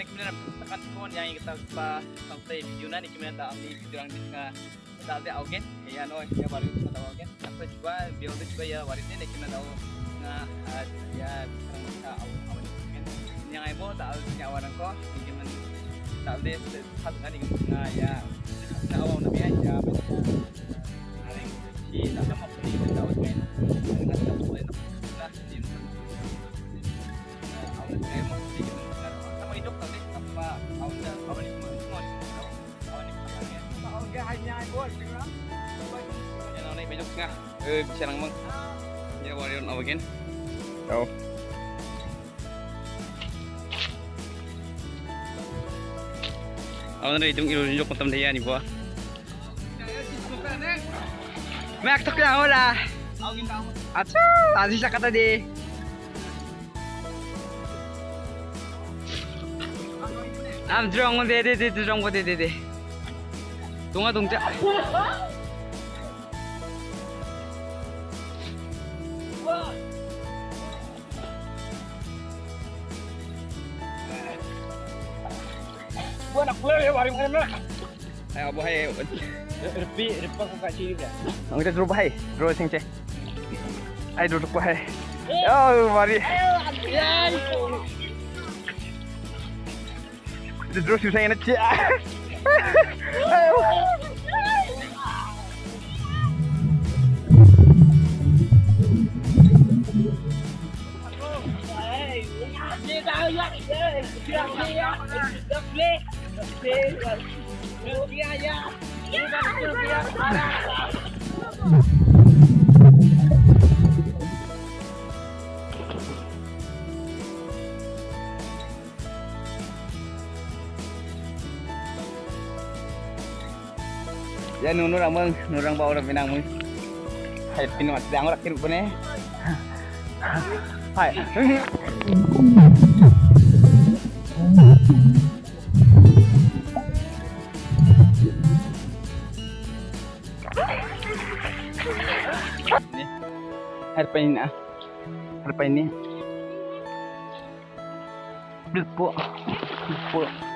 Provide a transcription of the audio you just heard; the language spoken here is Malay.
kemudian tekan kon yang kita pa sampai video na ni kemudian tak ambil video yang kita tak ada augen ya no ya baru kita tahu augen apa coba video tu coba ya waris ni kemudian tahu na ya kita awal yang ibu tak ada nyawa nangko kemudian tak ada satu kali na ya na awal nabi ya hari si tak sama pun kita tahu kan dengan tak boleh nah di awal saya hidup tadi apa awal ni semua awal ni awal ke hanya buat sekarang yang naik hidup ngah bisa nang mang ya warrior awal kan tahu awal ni hidup hidup matam dia ni buah mak tak nak lah acu aziz kata dia am drong de drong de tunga tungca buat nak pulang ya bari mana ayo bahai repi depan kat sini dah ang kita dulu bahai dulu sing ce ai duduk bahai oh mari terus susah nak cek. Ya nurang meng, nurang bawa orang Minang meng. Hai pinmat sedang orang kiruk pun Hai. Ni. Harpain ni. Lupa.